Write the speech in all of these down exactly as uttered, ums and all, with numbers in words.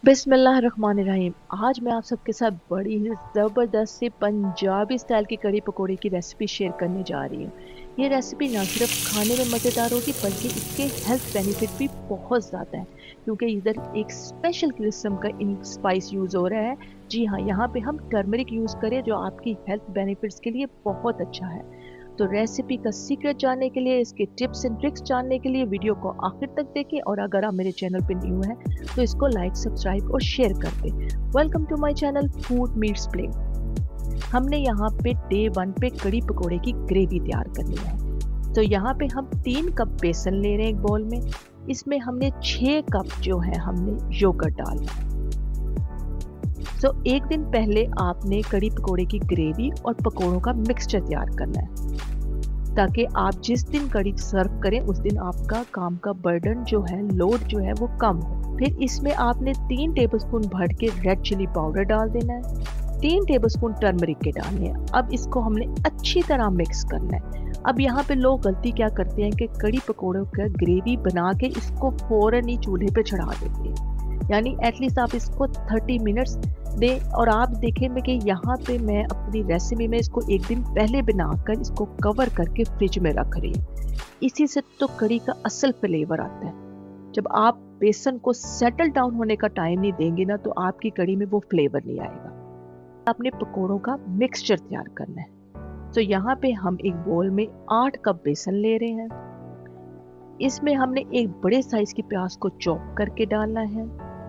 बिस्मिल्लाहिर्रहमानिर्रहीम। आज मैं आप सबके साथ बड़ी ही ज़बरदस्त सी पंजाबी स्टाइल की कड़ी पकोड़े की रेसिपी शेयर करने जा रही हूँ। ये रेसिपी ना सिर्फ खाने में मज़ेदार होगी बल्कि इसके हेल्थ बेनिफिट भी बहुत ज़्यादा है, क्योंकि इधर एक स्पेशल किस्म का इन स्पाइस यूज़ हो रहा है। जी हाँ, यहाँ पे हम टर्मरिक यूज़ करें जो आपकी हेल्थ बेनिफिट्स के लिए बहुत अच्छा है। तो रेसिपी का सीक्रेट जानने के लिए, इसके टिप्स एंड ट्रिक्स जानने के लिए वीडियो को आखिर तक देखें, और अगर आप मेरे चैनल पे न्यू हैं तो इसको लाइक, सब्सक्राइब और शेयर कर दें। Welcome to my channel food meets play. हमने यहाँ पे डे वन पे कड़ी पकोड़े की ग्रेवी तैयार करनी है। तो यहाँ पे हम तीन कप बेसन ले रहे हैं एक बाउल में। इसमें हमने छः कप जो है हमने योगर्ट डालना है। तो एक दिन पहले आपने कड़ी पकोड़े की ग्रेवी और पकोड़ों का मिक्सचर तैयार करना है, ताकि आप जिस दिन कड़ी सर्व करें उस दिन आपका काम का बर्डन जो है, लोड जो है वो कम हो। फिर इसमें आपने तीन टेबलस्पून भर के रेड चिली पाउडर डाल देना है, तीन टेबलस्पून टर्मरिक के डालने हैं। अब इसको हमने अच्छी तरह मिक्स करना है। अब यहाँ पे लोग गलती क्या करते हैं कि कड़ी पकोड़ों का ग्रेवी बना के इसको फौरन ही चूल्हे पे चढ़ा देते हैं, यानी एटलीस्ट आप इसको थर्टी मिनट्स दें। और आप देखेंगे कि यहाँ पे मैं अपनी रेसिपी में इसको एक दिन पहले बनाकर इसको कवर करके फ्रिज में रख रही हूँ। इसी से तो कड़ी का असल फ्लेवर आता है। जब आप बेसन को सेटल डाउन होने का टाइम नहीं देंगे ना, तो आपकी कड़ी में वो फ्लेवर नहीं आएगा। आपने पकोड़ों का मिक्सचर तैयार करना है। तो यहाँ पे हम एक बोल में आठ कप बेसन ले रहे हैं। इसमें हमने एक बड़े साइज की प्याज को चॉप करके डालना है।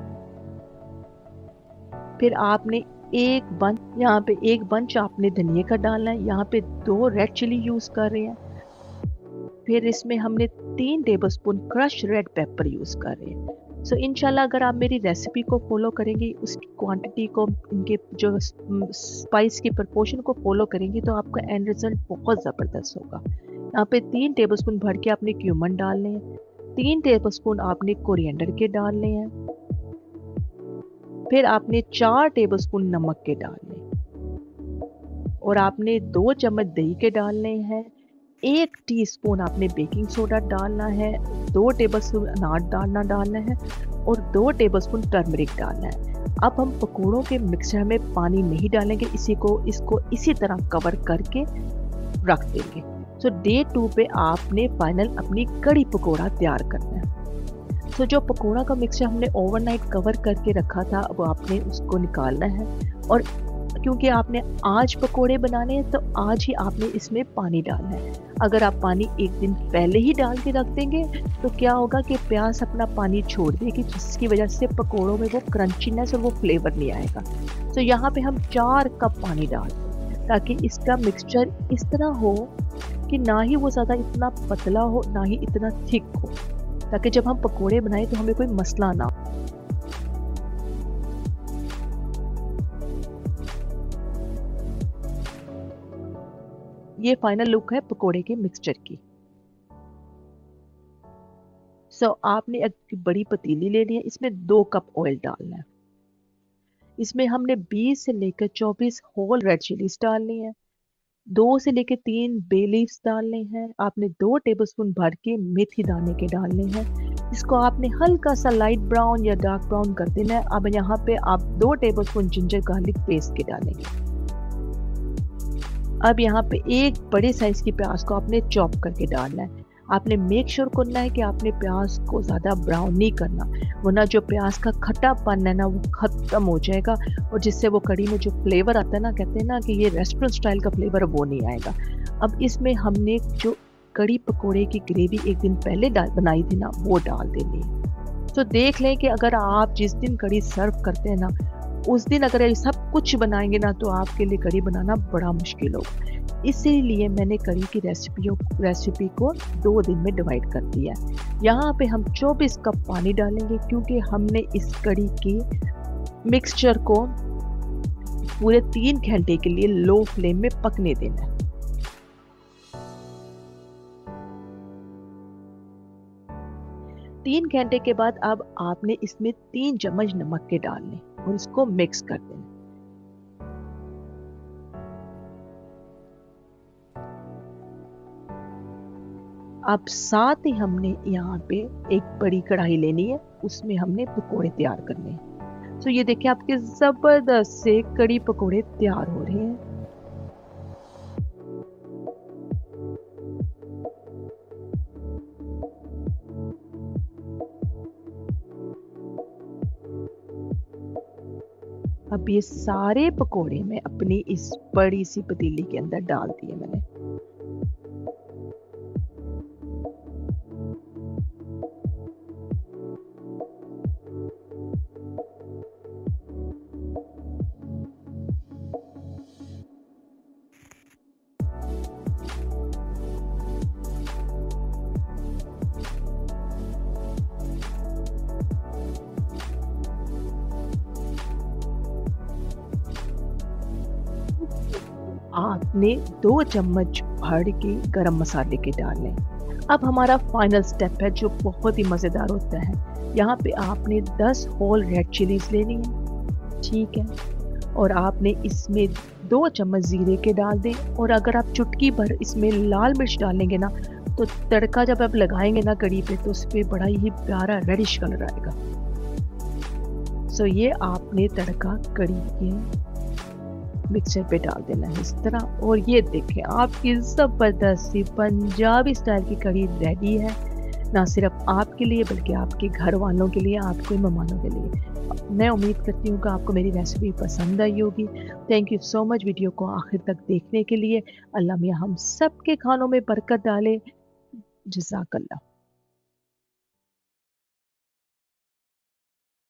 फिर आपने एक बंच यहाँ पे एक बंच आपने धनिया का डालना है। यहाँ पे दो रेड चिली यूज कर रहे हैं। फिर इसमें हमने तीन tablespoon crush red pepper use कर रहे हैं। सो so, इंशाल्लाह अगर आप मेरी रेसिपी को फॉलो करेंगे, उसकी क्वांटिटी को, इनके जो स्पाइस की प्रोपोर्शन को फॉलो करेंगे, तो आपका एंड रिजल्ट बहुत ज़बरदस्त होगा। यहाँ पे तीन टेबलस्पून भर के आपने क्यूमन डालने हैं, तीन टेबलस्पून आपने कोरिएंडर के डालने हैं। फिर आपने चार टेबलस्पून नमक के डालने, और आपने दो चम्मच दही के डालने हैं। एक टीस्पून आपने बेकिंग सोडा डालना है, दो टेबलस्पून अनार डालना डालना है, और दो टेबलस्पून टर्मरिक डालना है। अब हम पकोड़ों के मिक्सचर में पानी नहीं डालेंगे, इसी को इसको इसी तरह कवर करके रख देंगे। सो डे टू पे आपने फाइनल अपनी कड़ी पकोड़ा तैयार करना है। तो जो पकोड़ा का मिक्सचर हमने ओवरनाइट कवर करके रखा था, अब आपने उसको निकालना है। और क्योंकि आपने आज पकोड़े बनाने हैं, तो आज ही आपने इसमें पानी डालना है। अगर आप पानी एक दिन पहले ही डाल के रख देंगे तो क्या होगा कि प्याज अपना पानी छोड़ देगी, जिसकी वजह से पकोड़ों में वो क्रंचीनेस और वो फ्लेवर नहीं आएगा। तो यहाँ पे हम चार कप पानी डाल दें, ताकि इसका मिक्सचर इस तरह हो कि ना ही वो ज़्यादा इतना पतला हो, ना ही इतना थिक हो, ताकि जब हम पकोड़े बनाएं तो हमें कोई मसला ना हो। ये फाइनल लुक है पकोड़े के मिक्सचर की। सो so, आपने एक बड़ी पतीली लेनी है, इसमें दो कप ऑयल डालना है। इसमें हमने बीस से लेकर चौबीस होल रेड चिलीज डालनी है, दो से लेकर तीन बे लीव्स डालने हैं। आपने दो टेबलस्पून भर के मेथी दाने के डालने हैं। इसको आपने हल्का सा लाइट ब्राउन या डार्क ब्राउन कर देना है। अब यहाँ पे आप दो टेबलस्पून जिंजर गार्लिक पेस्ट के डालेंगे। अब यहाँ पे एक बड़े साइज की प्याज को आपने चॉप करके डालना है। आपने मेक श्योर करना है कि आपने प्याज को ज़्यादा ब्राउन नहीं करना, वरना जो प्याज का खट्टापन है ना वो ख़त्म हो जाएगा, और जिससे वो कड़ी में जो फ्लेवर आता है ना, कहते हैं ना कि ये रेस्टोरेंट स्टाइल का फ्लेवर, वो नहीं आएगा। अब इसमें हमने जो कड़ी पकोड़े की ग्रेवी एक दिन पहले बनाई थी ना, वो डाल देनी है। तो देख लें कि अगर आप जिस दिन कड़ी सर्व करते हैं ना, उस दिन अगर ये सब कुछ बनाएंगे ना, तो आपके लिए कड़ी बनाना बड़ा मुश्किल होगा। इसीलिए मैंने कड़ी की रेसिपियों रेसिपी को दो दिन में डिवाइड कर दिया है। यहाँ पे हम चौबीस कप पानी डालेंगे, क्योंकि हमने इस कड़ी की मिक्सचर को पूरे तीन घंटे के लिए लो फ्लेम में पकने देना है। तीन घंटे के बाद अब आपने इसमें तीन चम्मच नमक के डालने और इसको मिक्स कर देना। अब साथ ही हमने यहाँ पे एक बड़ी कढ़ाई लेनी है, उसमें हमने पकोड़े तैयार करने हैं। तो ये देखिए आपके ज़बरदस्त से कड़ी पकोड़े तैयार हो रहे हैं। अब ये सारे पकोड़े मैं अपनी इस बड़ी सी पतीली के अंदर डाल दिए मैंने। आपने दो चम्मच भर के गरम मसाले के डालने। अब हमारा फाइनल स्टेप है जो बहुत ही मज़ेदार होता है। यहाँ पे आपने दस होल रेड चिलीज़ लेनी है, ठीक है? और आपने इसमें दो चम्मच ज़ीरे के डाल दें और अगर आप चुटकी भर इसमें लाल मिर्च डालेंगे ना, तो तड़का जब आप लगाएँगे ना कढ़ी पे तो उस पे बड़ा ही प्यारा रेडिश कलर आएगा। सो ये आपने तड़का कढ़ी के मिक्सचर पे डाल देना है इस तरह। और ये देखें आपकी ज़बरदस्त सी पंजाबी स्टाइल की कढ़ी रेडी है, ना सिर्फ आपके लिए बल्कि आपके घर वालों के लिए, आपके मेहमानों के लिए। मैं उम्मीद करती हूँ कि आपको मेरी रेसिपी पसंद आई होगी। Thank you so much video को आखिर तक देखने के लिए। अल्लाह मियाँ हम सब के खानों में बरकत डाले। जज़ाकल्लाह।